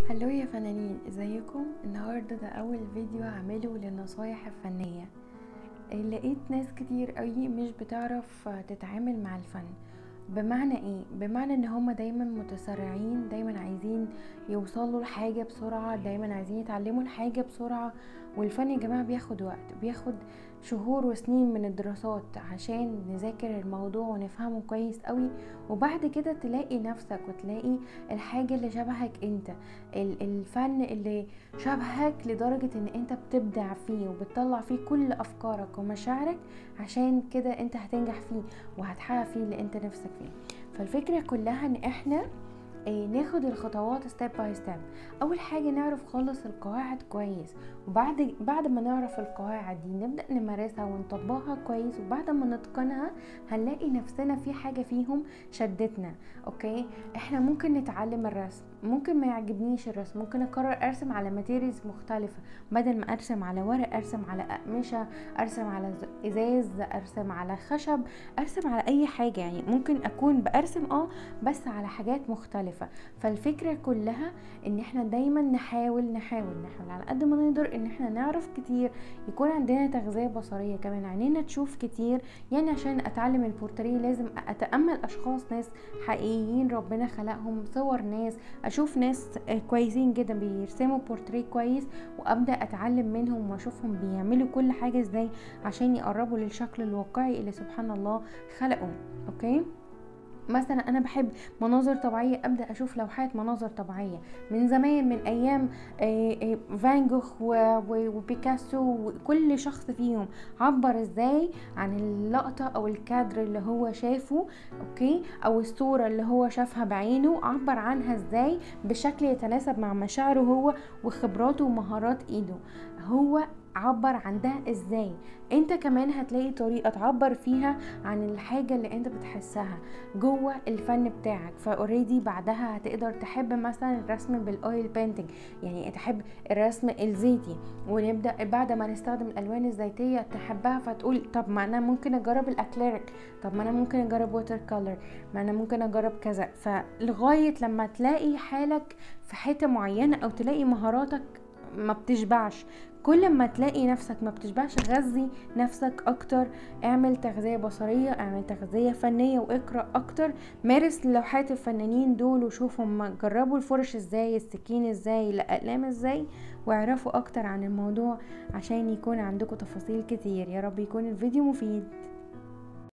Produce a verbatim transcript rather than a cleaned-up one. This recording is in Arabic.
هلو يا فنانين، ازيكم؟ النهارده ده اول فيديو هعمله للنصايح الفنيه. لقيت ناس كتير قوي مش بتعرف تتعامل مع الفن. بمعنى ايه؟ بمعنى ان هما دايما متسرعين، دايما عايزين يوصلوا لحاجه بسرعه، دايما عايزين يتعلموا الحاجه بسرعه. والفن يا جماعه بياخد وقت، بياخد شهور وسنين من الدراسات عشان نذاكر الموضوع ونفهمه كويس قوي. وبعد كده تلاقي نفسك وتلاقي الحاجه اللي شبهك انت، الفن اللي شبهك لدرجه ان انت بتبدع فيه وبتطلع فيه كل افكارك ومشاعرك. عشان كده انت هتنجح فيه وهتحقق فيه اللي انت نفسك فيه. فالفكرة كلها ان احنا ايه ناخد الخطوات ستيب باي ستيب. اول حاجه نعرف خالص القواعد كويس، وبعد بعد ما نعرف القواعد دي نبدا نمارسها ونطبقها كويس، وبعد ما نتقنها هنلاقي نفسنا في حاجه فيهم شدتنا. اوكي، احنا ممكن نتعلم الرسم، ممكن ما يعجبنيش الرسم، ممكن اقرر ارسم على ماتيريالز مختلفه، بدل ما ارسم على ورق ارسم على اقمشه، ارسم على ازاز، ارسم على خشب، ارسم على اي حاجه. يعني ممكن اكون برسم اه بس على حاجات مختلفة. فالفكرة كلها ان احنا دايما نحاول نحاول نحاول على قد ما نقدر ان احنا نعرف كتير، يكون عندنا تغذية بصرية كمان، عينينا تشوف كتير. يعني عشان اتعلم البورتريه لازم اتأمل اشخاص، ناس حقيقيين ربنا خلقهم، صور ناس، اشوف ناس كويسين جدا بيرسموا بورتريه كويس، وابدأ اتعلم منهم واشوفهم بيعملوا كل حاجة ازاي عشان يقربوا للشكل الواقعي اللي سبحان الله خلقه. اوكي، مثلا انا بحب مناظر طبيعيه، ابدا اشوف لوحات مناظر طبيعيه من زمان، من ايام فان جوخ وبيكاسو، وكل شخص فيهم عبر ازاي عن اللقطه او الكادر اللي هو شافه. اوكي، او الصوره اللي هو شافها بعينه، عبر عنها ازاي بشكل يتناسب مع مشاعره هو وخبراته ومهارات ايده. هو عبر عن ده ازاي، انت كمان هتلاقي طريقة تعبر فيها عن الحاجة اللي انت بتحسها جوه الفن بتاعك. فاوريدي بعدها هتقدر تحب مثلا الرسم بالاويل بينتنج، يعني تحب الرسم الزيتي، ونبدأ بعد ما نستخدم الالوان الزيتية تحبها، فتقول طب ما انا ممكن اجرب الاكليريك، طب ما انا ممكن اجرب ووتر كولر، ما انا ممكن اجرب كذا. فلغاية لما تلاقي حالك في حتة معينة او تلاقي مهاراتك ما بتشبعش. كل ما تلاقي نفسك ما بتشبعش غذي نفسك اكتر، اعمل تغذية بصرية، اعمل تغذية فنية، واقرأ اكتر، مارس لوحات الفنانين دول وشوفهم جربوا الفرش ازاي، السكين ازاي، الاقلام ازاي، واعرفوا اكتر عن الموضوع عشان يكون عندكم تفاصيل كتير. يا رب يكون الفيديو مفيد.